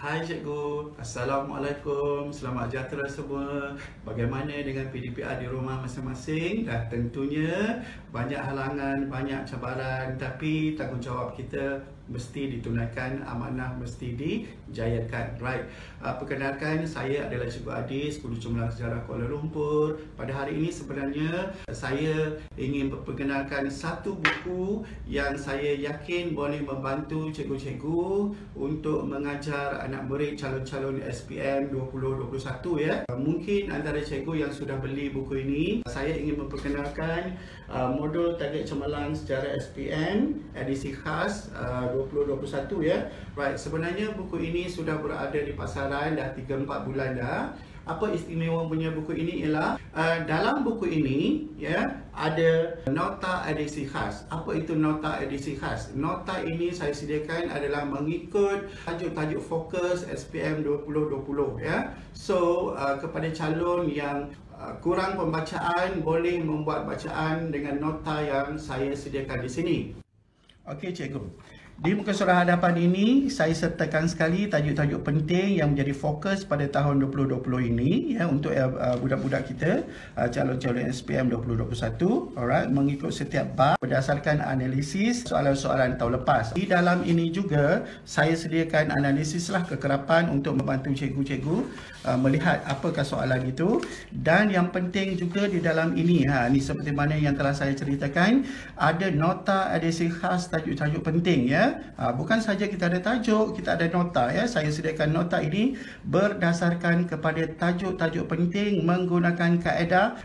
Hai cikgu, Assalamualaikum, selamat sejahtera semua. Bagaimana dengan PDPR di rumah masing-masing? Dan tentunya banyak halangan, banyak cabaran, tapi tanggungjawab kita mesti ditunaikan, amanah mesti dijayakan. Right. Perkenalkan, saya adalah Cikgu Adi, Sekolah Cemerlang Sejarah Kuala Lumpur. Pada hari ini sebenarnya saya ingin memperkenalkan satu buku yang saya yakin boleh membantu cikgu-cikgu untuk mengajar anak murid calon-calon SPM 2021 ya. Mungkin antara cikgu yang sudah beli buku ini, saya ingin memperkenalkan modul Target Cemerlang Sejarah SPM edisi khas 2021 ya. Right, sebenarnya buku ini sudah berada di pasaran dah 3-4 bulan dah. Apa istimewa punya buku ini ialah dalam buku ini ya ada nota edisi khas. Apa itu nota edisi khas? Nota ini saya sediakan adalah mengikut tajuk-tajuk fokus SPM 2020 ya. So kepada calon yang kurang pembacaan boleh membuat bacaan dengan nota yang saya sediakan di sini. Okey cikgu. Di muka surat hadapan ini, saya sertakan sekali tajuk-tajuk penting yang menjadi fokus pada tahun 2020 ini ya, untuk budak-budak kita, calon-calon SPM 2021. Alright, mengikut setiap bab berdasarkan analisis soalan-soalan tahun lepas. Di dalam ini juga, saya sediakan analisislah kekerapan untuk membantu cikgu-cikgu melihat apakah soalan itu. Dan yang penting juga di dalam ini, ini seperti mana yang telah saya ceritakan, ada nota edisi khas tajuk-tajuk penting ya. Bukan saja kita ada tajuk, kita ada nota ya. Saya sediakan nota ini berdasarkan kepada tajuk-tajuk penting menggunakan kaedah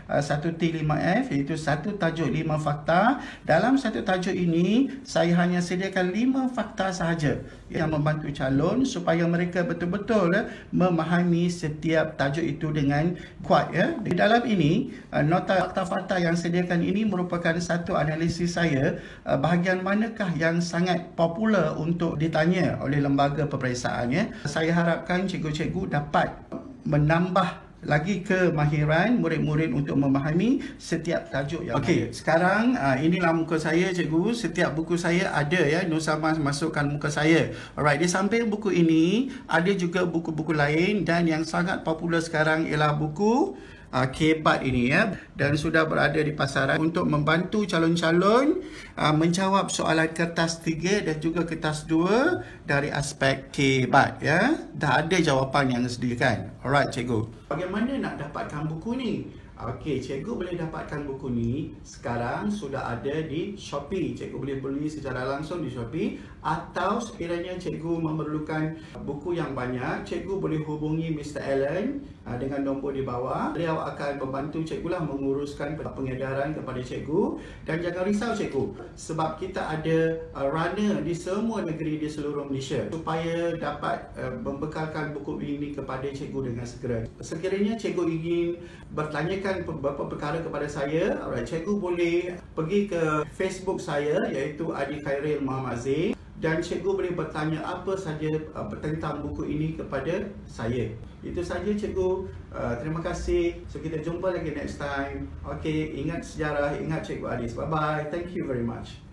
1T5F, iaitu satu tajuk 5 fakta. Dalam satu tajuk ini saya hanya sediakan 5 fakta sahaja yang membantu calon supaya mereka betul-betul memahami setiap tajuk itu dengan kuat ya. Di dalam ini nota fakta-fakta yang sediakan ini merupakan satu analisis saya bahagian manakah yang sangat popular untuk ditanya oleh lembaga peperiksaan ya. Saya harapkan cikgu-cikgu dapat menambah lagi kemahiran murid-murid untuk memahami setiap tajuk yang Okey, sekarang inilah muka saya cikgu. Setiap buku saya ada ya, Nur Sama masukkan muka saya. Alright, di samping buku ini ada juga buku-buku lain dan yang sangat popular sekarang ialah buku Kebat ini ya, dan sudah berada di pasaran untuk membantu calon-calon menjawab soalan kertas 3 dan juga kertas 2 dari aspek Kebat ya. Dah ada jawapan yang disediakan. Alright cikgu. Bagaimana nak dapatkan buku ni? Okey, cikgu boleh dapatkan buku ni sekarang sudah ada di Shopee. Cikgu boleh beli secara langsung di Shopee, atau sekiranya cikgu memerlukan buku yang banyak, cikgu boleh hubungi Mr. Allen dengan nombor di bawah. Beliau akan membantu cikgu lah menguruskan pengedaran kepada cikgu. Dan jangan risau cikgu, sebab kita ada runner di semua negeri di seluruh Malaysia supaya dapat membekalkan buku ini kepada cikgu dengan segera. Sekiranya cikgu ingin bertanyakan beberapa perkara kepada saya, cikgu boleh pergi ke Facebook saya iaitu Adi Khairil Muhammad Zain, dan cikgu boleh bertanya apa saja tentang buku ini kepada saya. Itu saja cikgu. Terima kasih. So kita jumpa lagi next time. Okey, ingat sejarah, ingat Cikgu Adis. Bye bye. Thank you very much.